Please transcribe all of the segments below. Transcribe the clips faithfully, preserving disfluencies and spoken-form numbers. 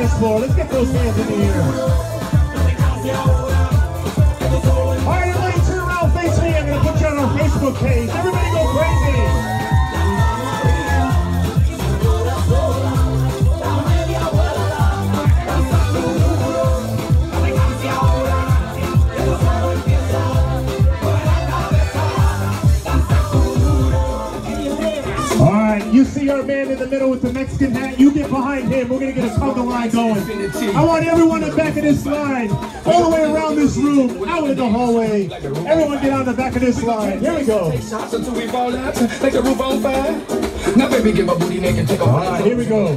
dance floor. Let's get those hands in the air. All right, everybody turn around, face me. I'm going to put you on our Facebook page. Everybody go crazy. You see our man in the middle with the Mexican hat, you get behind him. We're going to get a conga line going. I want everyone in the back of this line, all the way around this room, out in the hallway. Everyone get on the back of this line. Here we go. Now baby, give a booty neck and take a all right, here we go.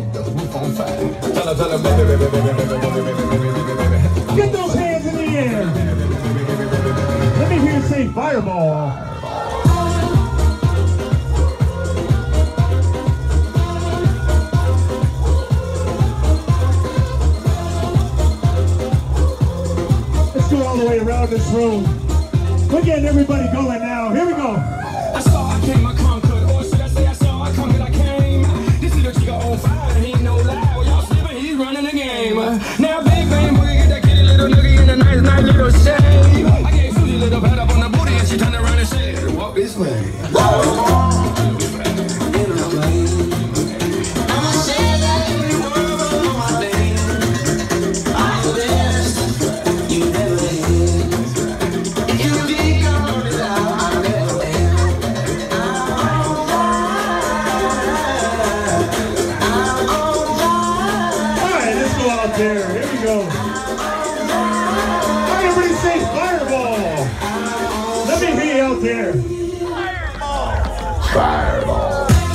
Get those hands in the air. Let me hear you say fireball. All the way around this room. We're getting everybody going now. Here we go. I saw I came, I conquered. Or should I say I saw I conquered, I came. This little chica on fire, he ain't no lie. Well, y'all slipping, he's running the game. Now big bang boogie, get that kitty little nugget in a nice, nice little shade. I gave Susie a little pat up on the booty and she turned around and said, walk this way. There, here we go. Everybody say fireball. Let me hear you out there. Fireball. Fireball.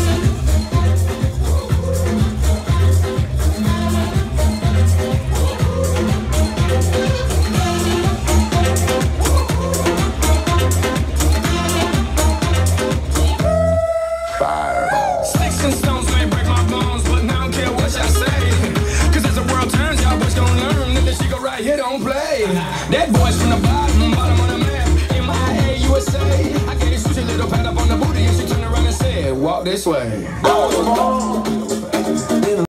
Fireball. Sticks and stones may break my bones, but now I don't care what y'all say. She go right here, don't play. That boy's from the bottom, bottom of the map. M I A U S A. I gave Susie a little pat up on the booty and she turned around and said, walk this way.